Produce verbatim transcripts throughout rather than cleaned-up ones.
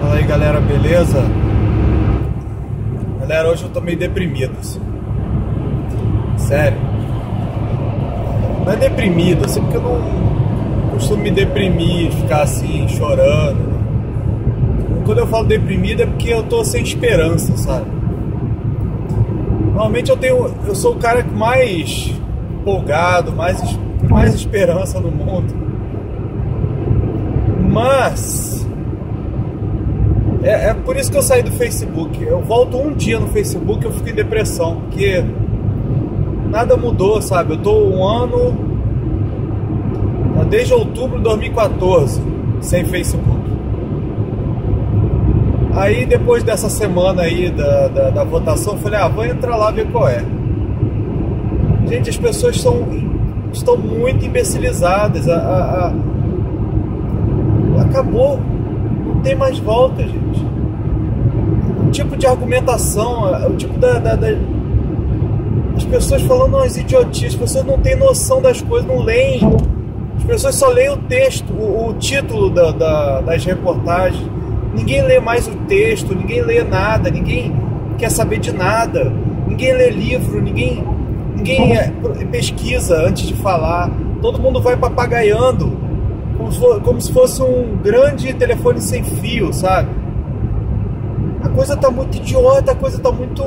Fala aí, galera, beleza? Galera, hoje eu tô meio deprimido, assim. Sério. Não é deprimido, assim, porque eu não costumo me deprimir, ficar assim, chorando. Quando eu falo deprimido é porque eu tô sem esperança, sabe? Normalmente eu tenho, eu sou o cara mais empolgado, mais, mais esperança no mundo. Mas é, é por isso que eu saí do Facebook. Eu volto um dia no Facebook e eu fico em depressão, porque nada mudou, sabe? Eu tô um ano, desde outubro de dois mil e quatorze, sem Facebook. Aí depois dessa semana aí da, da, da votação, eu falei, ah, vou entrar lá ver qual é. Gente, as pessoas estão, estão muito imbecilizadas. A, a, a... Acabou. Não tem mais volta, gente. O tipo de argumentação, o tipo da... da, da... As pessoas falando umas idiotices, as pessoas não têm noção das coisas, não leem. As pessoas só leem o texto, o, o título da, da, das reportagens. Ninguém lê mais o texto, ninguém lê nada, ninguém quer saber de nada, ninguém lê livro, ninguém, ninguém pesquisa antes de falar. Todo mundo vai papagaiando, como se, for, como se fosse um grande telefone sem fio, sabe? A coisa tá muito idiota, a coisa tá muito...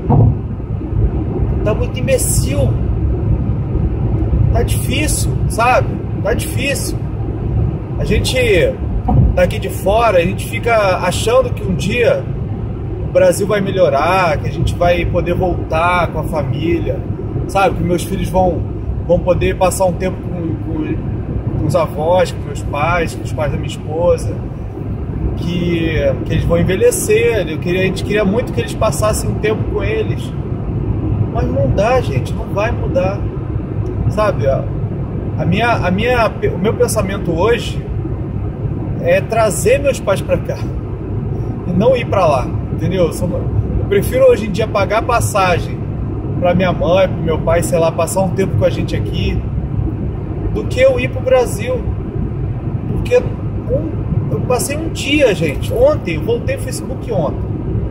tá muito imbecil. Tá difícil, sabe? Tá difícil. A gente... daqui de fora, a gente fica achando que um dia o Brasil vai melhorar, que a gente vai poder voltar com a família, sabe? Que meus filhos vão, vão poder passar um tempo com, com, com os avós, com meus pais, com os pais da minha esposa, que, que eles vão envelhecer. Eu queria, a gente queria muito que eles passassem um tempo com eles, mas não dá, gente, não vai mudar, sabe? A minha, a minha, o meu pensamento hoje é trazer meus pais pra cá e não ir pra lá, entendeu? Eu prefiro hoje em dia pagar passagem pra minha mãe, pro meu pai, sei lá, passar um tempo com a gente aqui, do que eu ir pro Brasil. Porque um, eu passei um dia, gente, ontem, eu voltei no Facebook ontem,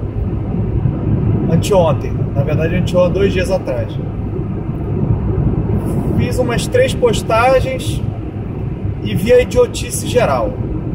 anteontem, na verdade anteontem, dois dias atrás. Fiz umas três postagens e vi a idiotice geral.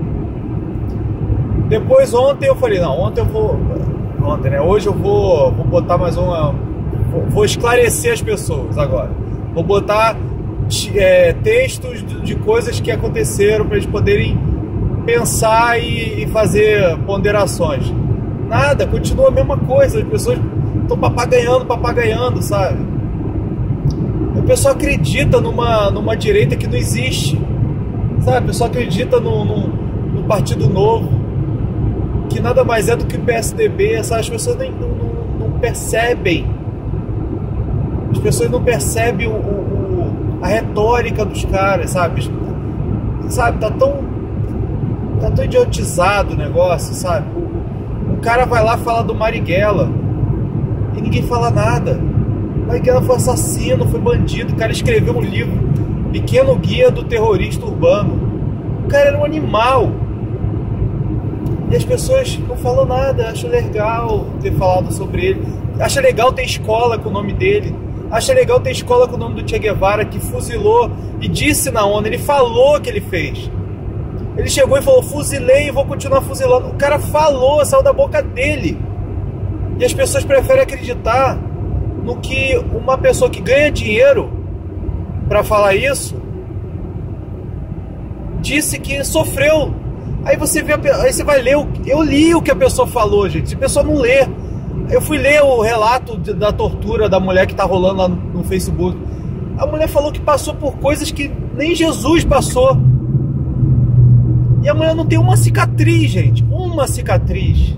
Depois ontem eu falei, não, ontem eu vou, ontem, né, hoje eu vou, vou botar mais uma, vou, vou esclarecer as pessoas agora, vou botar é, textos de, de coisas que aconteceram para eles poderem pensar e, e fazer ponderações. Nada, continua a mesma coisa, as pessoas estão papagaiando, papagaiando, sabe? O pessoal acredita numa, numa direita que não existe, sabe? O pessoal acredita no, no, no Partido Novo, que nada mais é do que o P S D B, sabe? As pessoas nem, não, não, não percebem. As pessoas não percebem o, o, o, a retórica dos caras, sabe? Sabe, tá tão, tá tão idiotizado o negócio, sabe? O, o cara vai lá falar do Marighella e ninguém fala nada. Marighella foi assassino, foi bandido. O cara escreveu um livro, Pequeno Guia do Terrorista Urbano. O cara era um animal. E as pessoas não falam nada. Acho legal ter falado sobre ele. Acha legal ter escola com o nome dele. Acha legal ter escola com o nome do Che Guevara, que fuzilou e disse na ONU. Ele falou o que ele fez. Ele chegou e falou, fuzilei e vou continuar fuzilando. O cara falou, saiu da boca dele. E as pessoas preferem acreditar no que uma pessoa que ganha dinheiro para falar isso disse que sofreu. Aí você vê, aí você vai ler, o, eu li o que a pessoa falou, gente. Se a pessoa não lê, eu fui ler o relato de, da tortura da mulher que tá rolando lá no, no Facebook. A mulher falou que passou por coisas que nem Jesus passou. E a mulher não tem uma cicatriz, gente. Uma cicatriz.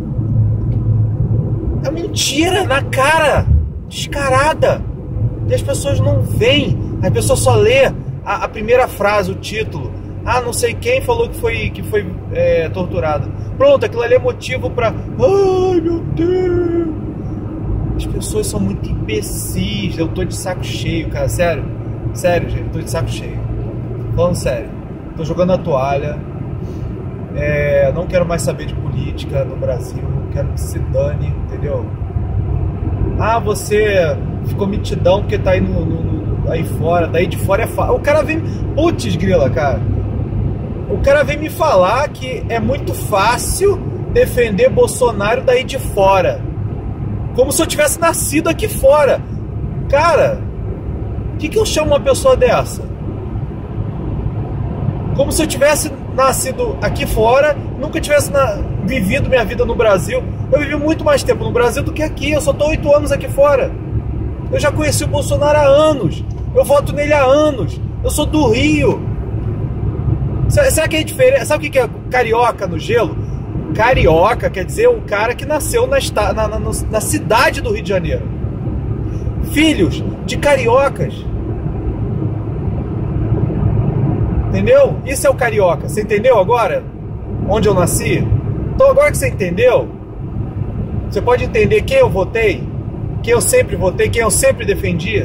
É mentira na cara, descarada. E as pessoas não veem. A pessoa só lê a, a primeira frase, o título. Ah, não sei quem falou que foi, que foi é, torturado. Pronto, aquilo ali é motivo pra... Ai, meu Deus. As pessoas são muito imbecis. Eu tô de saco cheio, cara. Sério. Sério, gente. Tô de saco cheio. Falando sério. Tô jogando a toalha. É, não quero mais saber de política no Brasil, quero que se dane, entendeu? Ah, você ficou mitidão porque tá aí, no, no, no, aí fora, daí de fora é fácil. O cara vem, putz grila, cara, o cara vem me falar que é muito fácil defender Bolsonaro daí de fora, como se eu tivesse nascido aqui fora. Cara, o que, que eu chamo uma pessoa dessa? Como se eu tivesse nascido aqui fora, nunca tivesse na, vivido minha vida no Brasil. Eu vivi muito mais tempo no Brasil do que aqui. Eu só tô oito anos aqui fora. Eu já conheci o Bolsonaro há anos. Eu voto nele há anos. Eu sou do Rio. Será que é diferente? Sabe o que é carioca no gelo? Carioca quer dizer um cara que nasceu na, na, na, na cidade do Rio de Janeiro. Filhos de cariocas. Entendeu? Isso é o carioca. Você entendeu agora? Onde eu nasci? Então agora que você entendeu, você pode entender quem eu votei, quem eu sempre votei, quem eu sempre defendi.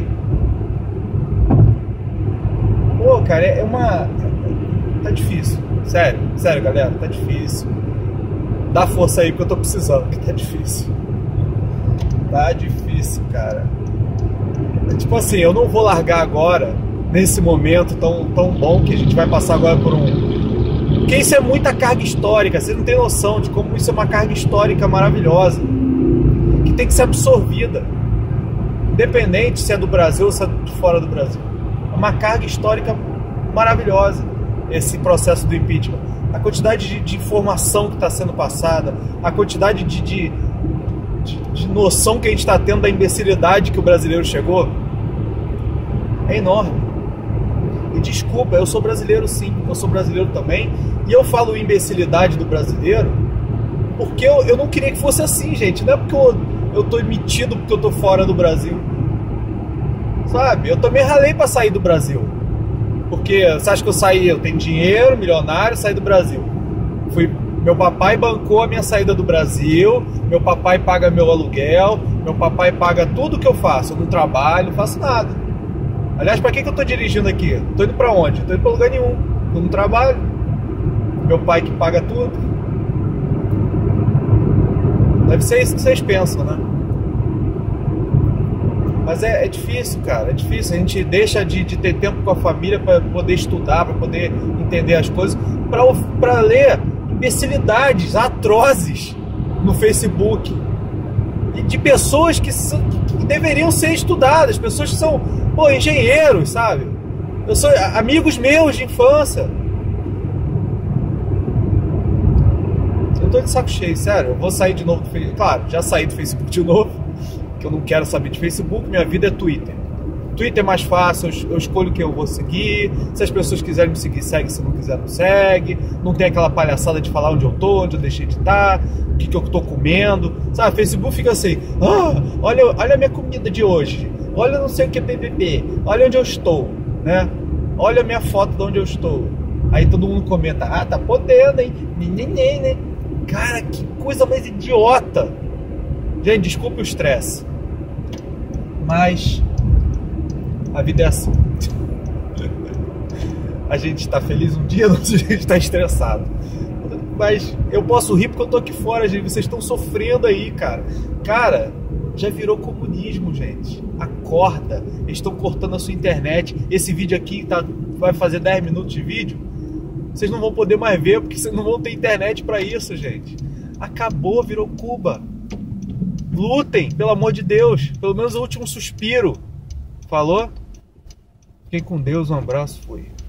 Pô, cara, é uma... Tá difícil. Sério, sério, galera, tá difícil. Dá força aí, porque eu tô precisando, que tá difícil. Tá difícil, cara. É tipo assim, eu não vou largar agora, nesse momento tão, tão bom que a gente vai passar agora por um... Porque isso é muita carga histórica, você não tem noção de como isso é uma carga histórica maravilhosa, que tem que ser absorvida, independente se é do Brasil ou se é de fora do Brasil. É uma carga histórica maravilhosa, esse processo do impeachment. A quantidade de, de informação que está sendo passada, a quantidade de, de, de, de noção que a gente está tendo da imbecilidade que o brasileiro chegou, é enorme. E desculpa, eu sou brasileiro sim, eu sou brasileiro também, e eu falo imbecilidade do brasileiro porque eu, eu não queria que fosse assim, gente. Não é porque eu, eu tô emitido porque eu tô fora do Brasil, sabe? Eu também ralei pra sair do Brasil, porque você acha que eu saí, eu tenho dinheiro, milionário, saí do Brasil. Fui, meu papai bancou a minha saída do Brasil, meu papai paga meu aluguel, meu papai paga tudo que eu faço. Eu não trabalho, não faço nada. Aliás, pra que, que eu tô dirigindo aqui? Tô indo pra onde? Tô indo pra lugar nenhum. Eu não trabalho. Meu pai que paga tudo. Deve ser isso que vocês pensam, né? Mas é, é difícil, cara. É difícil. A gente deixa de, de ter tempo com a família pra poder estudar, pra poder entender as coisas, pra, pra ler imbecilidades atrozes no Facebook. E de pessoas que, são, que deveriam ser estudadas. Pessoas que são, pô, engenheiros, sabe? Eu sou amigos meus de infância. Eu tô de saco cheio, sério. Eu vou sair de novo do Facebook. Claro, já saí do Facebook de novo, que eu não quero saber de Facebook. Minha vida é Twitter. Twitter é mais fácil, eu escolho quem eu vou seguir. Se as pessoas quiserem me seguir, segue. Se não quiser, não segue. Não tem aquela palhaçada de falar onde eu tô, onde eu deixei de estar, o que, que eu tô comendo. Sabe, Facebook fica assim, ah, olha, olha a minha comida de hoje, olha não sei o que é P P P, olha onde eu estou, né? Olha a minha foto de onde eu estou. Aí todo mundo comenta, ah, tá podendo, hein? Nem, né? Cara, que coisa mais idiota. Gente, desculpe o estresse, mas a vida é assim. A gente está feliz um dia, no outro dia a gente está estressado. Mas eu posso rir porque eu tô aqui fora, gente. Vocês estão sofrendo aí, cara. Cara, já virou comunismo, gente. Acorda. Eles estão cortando a sua internet. Esse vídeo aqui tá, vai fazer dez minutos de vídeo. Vocês não vão poder mais ver porque vocês não vão ter internet pra isso, gente. Acabou, virou Cuba. Lutem, pelo amor de Deus. Pelo menos o último suspiro. Falou? Fiquem com Deus, um abraço, fui.